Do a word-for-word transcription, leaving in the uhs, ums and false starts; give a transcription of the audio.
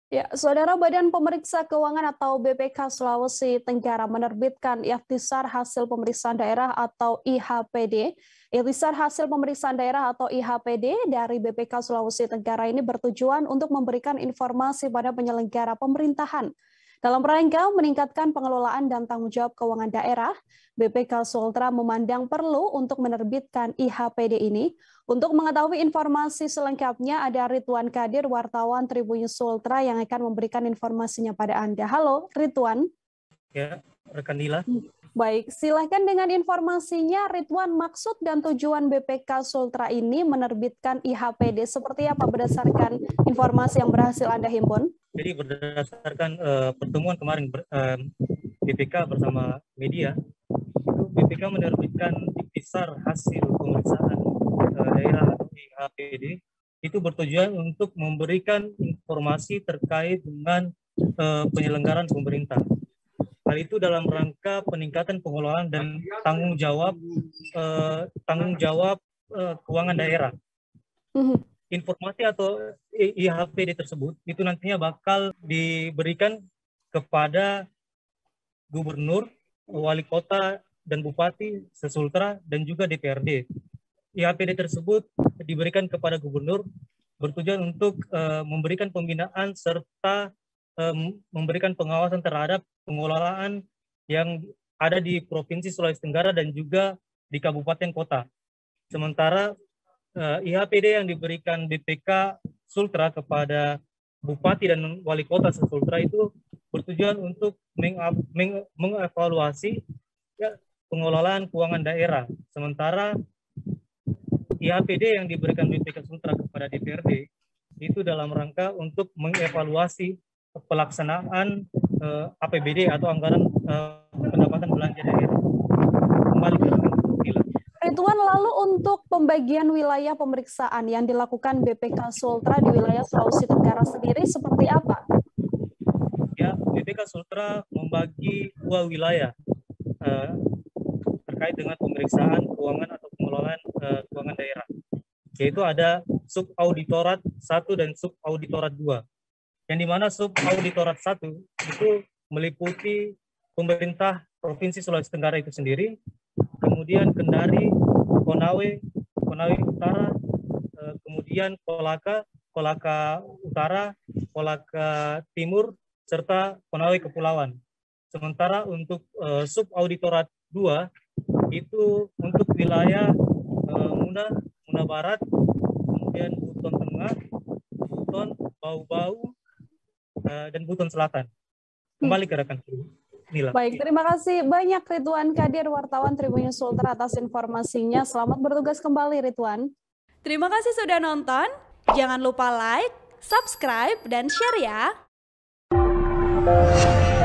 Ya, Saudara Badan Pemeriksa Keuangan atau B P K Sulawesi Tenggara menerbitkan Ikhtisar Hasil Pemeriksaan Daerah atau I H P D. Ikhtisar Hasil Pemeriksaan Daerah atau I H P D dari B P K Sulawesi Tenggara ini bertujuan untuk memberikan informasi pada penyelenggara pemerintahan. Dalam rangka meningkatkan pengelolaan dan tanggung jawab keuangan daerah, B P K Sultra memandang perlu untuk menerbitkan I H P D ini. Untuk mengetahui informasi selengkapnya, ada Ridwan Kadir, wartawan Tribun Sultra yang akan memberikan informasinya pada Anda. Halo, Ridwan. Ya, rekan Nila. Baik, silakan dengan informasinya, Ridwan. Maksud dan tujuan B P K Sultra ini menerbitkan I H P D seperti apa berdasarkan informasi yang berhasil Anda himpun? Jadi berdasarkan uh, pertemuan kemarin ber, uh, B P K bersama media, itu B P K menerbitkan Ikhtisar Hasil Pemeriksaan uh, Daerah atau I H P D itu bertujuan untuk memberikan informasi terkait dengan uh, penyelenggaraan pemerintah. Hal itu dalam rangka peningkatan pengelolaan dan tanggung jawab uh, tanggung jawab uh, keuangan daerah. Mm-hmm. Informasi atau I H P D tersebut itu nantinya bakal diberikan kepada gubernur, wali kota, dan bupati se-Sultra dan juga D P R D. I H P D tersebut diberikan kepada gubernur bertujuan untuk uh, memberikan pembinaan serta um, memberikan pengawasan terhadap pengelolaan yang ada di Provinsi Sulawesi Tenggara dan juga di kabupaten kota. Sementara uh, I H P D yang diberikan B P K Sultra kepada bupati dan wali kota se-Sultra itu bertujuan untuk mengevaluasi ya, pengelolaan keuangan daerah. Sementara I H P D yang diberikan B P K Sultra kepada D P R D itu dalam rangka untuk mengevaluasi pelaksanaan uh, A P B D atau anggaran uh, pendapatan belanja daerah. Kembali ke Ridwan, lalu untuk pembagian wilayah pemeriksaan yang dilakukan B P K Sultra di wilayah Sulawesi Tenggara sendiri seperti apa? Ya, B P K Sultra membagi dua wilayah uh, terkait dengan pemeriksaan keuangan atau pengelolaan uh, keuangan daerah, yaitu ada subauditorat satu dan subauditorat dua. Yang dimana subauditorat satu itu meliputi pemerintah Provinsi Sulawesi Tenggara itu sendiri, kemudian Kendari, Konawe, Konawe Utara, kemudian Kolaka, Kolaka Utara, Kolaka Timur, serta Konawe Kepulauan. Sementara untuk uh, subauditorat dua itu untuk wilayah uh, Muna, Muna Barat, kemudian Buton Tengah, Buton, Bau-Bau, uh, dan Buton Selatan. Kembali ke rekan Nila. Baik, terima kasih banyak Ridwan Kadir, wartawan Tribun Sultra atas informasinya. Selamat bertugas kembali, Ridwan. Terima kasih sudah nonton. Jangan lupa like, subscribe, dan share ya.